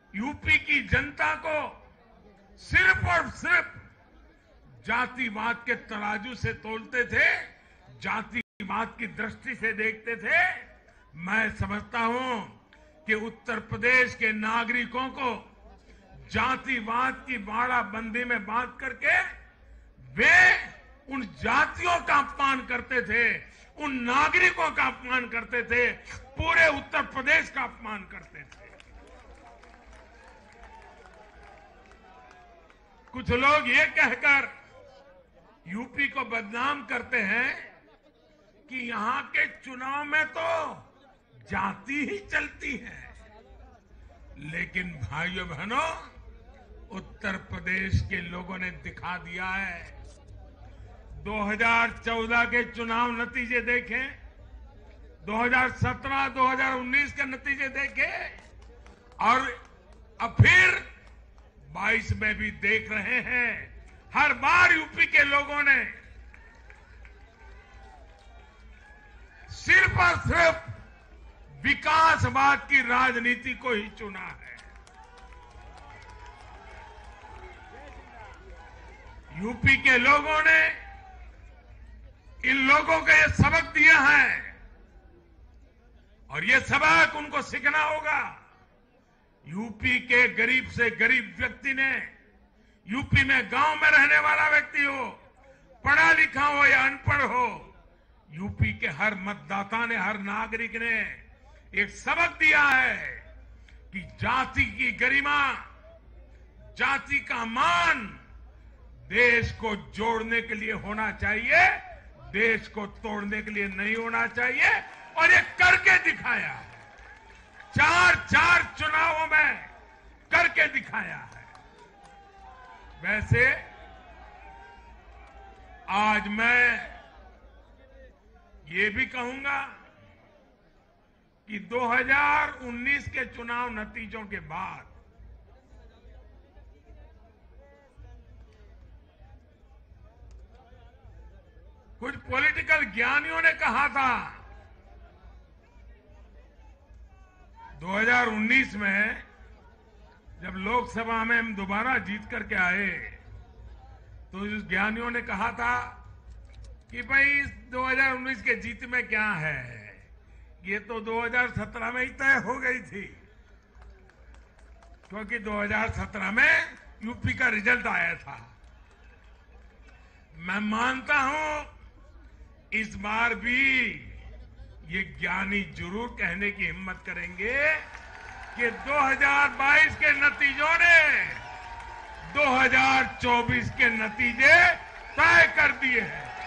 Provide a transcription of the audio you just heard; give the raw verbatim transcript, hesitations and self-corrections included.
UP की जनता को सिर्फ और सिर्फ जातिवाद के तराजू से तोलते थे, जातिवाद की दृष्टि से देखते थे। मैं समझता हूं कि उत्तर प्रदेश के नागरिकों को जातिवाद की बाड़ाबंदी में बांध करके वे उन जातियों का अपमान करते थे, उन नागरिकों का अपमान करते थे, पूरे उत्तर प्रदेश का अपमान करते थे। कुछ लोग ये कहकर यूपी को बदनाम करते हैं कि यहां के चुनाव में तो जाति ही चलती है। लेकिन भाइयों बहनों, उत्तर प्रदेश के लोगों ने दिखा दिया है। दो हज़ार चौदह के चुनाव नतीजे देखें, दो हज़ार सत्रह दो हज़ार उन्नीस के नतीजे देखें और अब फिर बाईस में भी देख रहे हैं। हर बार यूपी के लोगों ने सिर्फ और सिर्फ विकासवाद की राजनीति को ही चुना है। यूपी के लोगों ने इन लोगों को यह सबक दिया है और यह सबक उनको सीखना होगा। यूपी के गरीब से गरीब व्यक्ति ने, यूपी में गांव में रहने वाला व्यक्ति हो, पढ़ा लिखा हो या अनपढ़ हो, यूपी के हर मतदाता ने, हर नागरिक ने एक सबक दिया है कि जाति की गरिमा, जाति का मान देश को जोड़ने के लिए होना चाहिए, देश को तोड़ने के लिए नहीं होना चाहिए। और ये करके दिखाया है, चार चार चुनावों में करके दिखाया है। वैसे आज मैं ये भी कहूंगा कि दो हज़ार उन्नीस के चुनाव नतीजों के बाद कुछ पॉलिटिकल ज्ञानियों ने कहा था दो हज़ार उन्नीस में जब लोकसभा में हम दोबारा जीत करके आए तो उस ज्ञानियों ने कहा था कि भाई दो हज़ार उन्नीस के जीत में क्या है, ये तो दो हज़ार सत्रह में ही तय हो गई थी, क्योंकि दो हज़ार सत्रह में यूपी का रिजल्ट आया था। मैं मानता हूं इस बार भी ये ज्ञानी जरूर कहने की हिम्मत करेंगे कि दो हज़ार बाईस के नतीजों ने दो हज़ार चौबीस के नतीजे तय कर दिए हैं।